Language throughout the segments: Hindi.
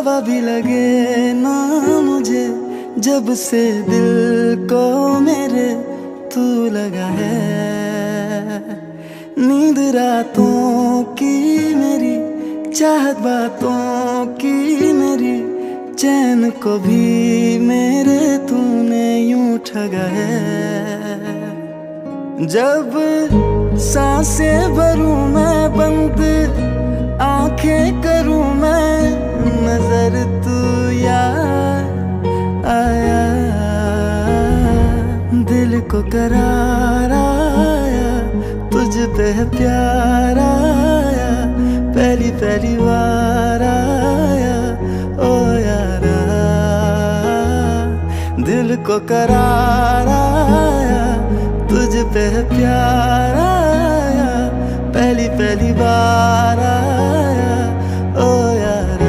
हवा भी लगे ना मुझे, जब से दिल को मेरे तू लगा है। नींद रातों की मेरी, चाहत बातों की मेरी, चैन को भी मेरे तूने यूं ठगा है। जब सांसें भरूं मैं बंद, आंखें करूं मैं, नजर तू याद आया। दिल को करार आया, तुझ पे प्यार आया, पहली पहली बार आया ओ यारा। दिल को करार आया, तुझ पे प्यार आया, पहली पहली बार आया ओ यारा।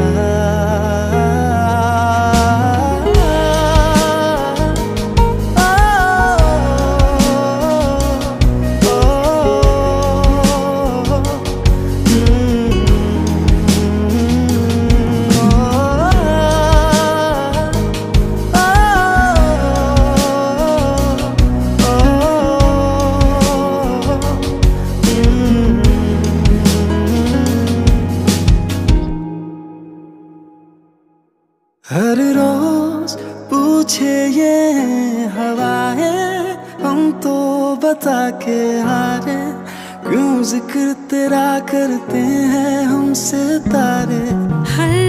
हर रोज पूछे ये हवाएं, हम तो बता के हारे, क्यों जिक्र तेरा करते हैं हम सितारे। हर